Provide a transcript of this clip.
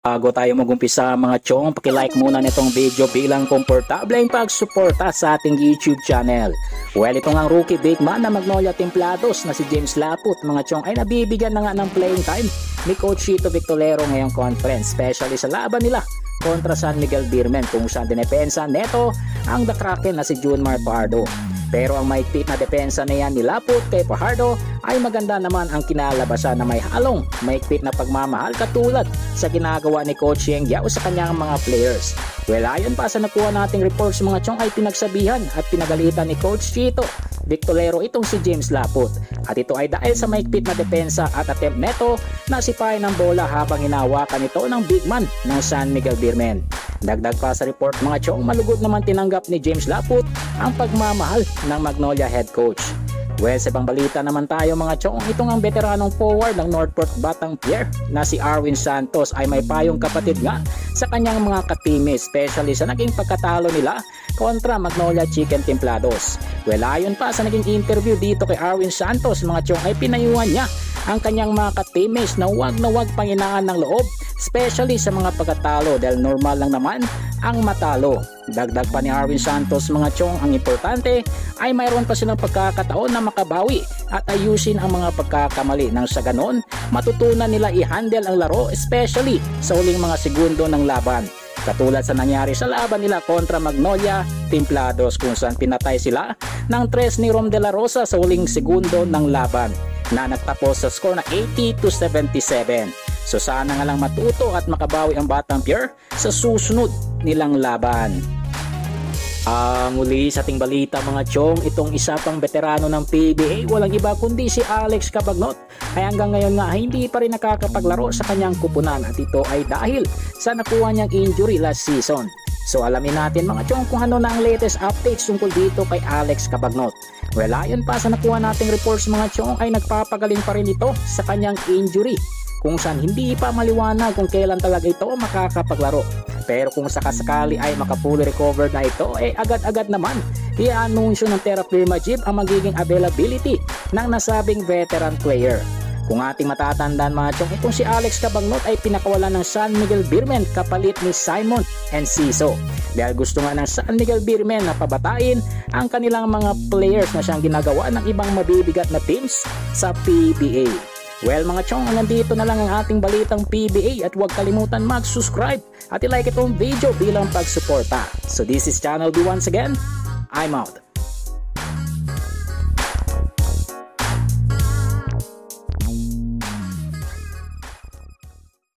Bago tayo mag-umpisa mga chong, paki-like muna nitong video bilang komportableng pagsuporta sa ating YouTube channel. Well, ito nga ang rookie big man na Magnolia Templados na si James Laput mga chong ay nabibigyan na nga ng playing time ni Coach Chito Victolero ngayong conference, especially sa laban nila kontra San Miguel Beermen kung saan dinepensa neto ang The Kraken na si Junmar Fajardo. Pero ang maigpit na depensa na yan ni Laput kay Fajardo ay maganda naman ang kinalabasan na may halong maigpit na pagmamahal katulad sa ginagawa ni Coach Yeng Yao sa kanyang mga players. Well, ayon pa sa nakuha nating reports mga chong ay pinagsabihan at pinagalitan ni Coach Chito Victolero itong si James Laput. At ito ay dahil sa maigpit na depensa at attempt neto na sipahin ng bola habang hinawakan ito ng big man ng San Miguel Beermen. Dagdag pa sa report mga chong, malugod naman tinanggap ni James Laput ang pagmamahal ng Magnolia head coach. Well, sa ibang balita naman tayo mga chong, itong ang veteranong forward ng Northport Batang Pier na si Arwin Santos ay may payong kapatid nga sa kanyang mga katime, especially sa naging pagkatalo nila kontra Magnolia Chicken Templados. Well, ayon pa sa naging interview dito kay Arwin Santos mga chong ay pinayuhan niya ang kanyang mga katimes na huwag panginaan ng loob, especially sa mga pagkatalo dahil normal lang naman ang matalo. Dagdag pa ni Arwin Santos mga chong, ang importante ay mayroon pa silang pagkakataon na makabawi at ayusin ang mga pagkakamali nang sa ganon matutunan nila i-handle ang laro, especially sa huling mga segundo ng laban. Katulad sa nangyari sa laban nila kontra Magnolia Templados kung saan pinatay sila ng 3 ni Rom de la Rosa sa huling segundo ng laban na nagtapos sa score na 80-77. So sana nga lang matuto at makabawi ang Batang Pier sa susunod nilang laban. Muli sa ating balita mga chong, itong isa pang veterano ng PBA, walang iba kundi si Alex Cabagnot, ay hanggang ngayon nga hindi pa rin nakakapaglaro sa kanyang kupunan at ito ay dahil sa nakuha niyang injury last season. So alamin natin mga chong kung ano na ang latest updates tungkol dito kay Alex Cabagnot. Well, ayon pa sa nakuha nating reports mga chong ay nagpapagaling pa rin ito sa kanyang injury kung saan hindi pa maliwanag kung kailan talaga ito makakapaglaro. Pero kung sakasakali ay makapully recovered na ito, agad-agad naman i-anunsyo ng Terra Firma Gym ang magiging availability ng nasabing veteran player. Kung ating matatandaan mga chong, itong si Alex Cabagnot ay pinakawalan ng San Miguel Beermen kapalit ni Simon Enciso. Dahil gusto nga ng San Miguel Beermen na pabatain ang kanilang mga players na siyang ginagawa ng ibang mabibigat na teams sa PBA. Well mga chong, nandito na lang ang ating balitang PBA at huwag kalimutan mag-subscribe at i-like itong video bilang pagsuporta. So this is Channel B once again, I'm out.